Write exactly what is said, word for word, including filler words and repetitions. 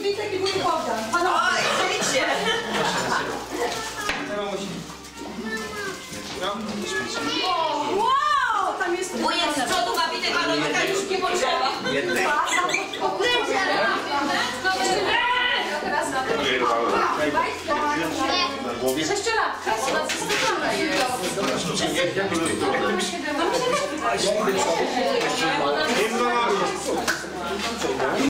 Witek i wuj Bogdan. Panowie. Oj, idźcie. Wow, tam jest... Wujek z przodu ma Witek, a Witek już nie potrzeba. Sześciolatka. Jak to jest?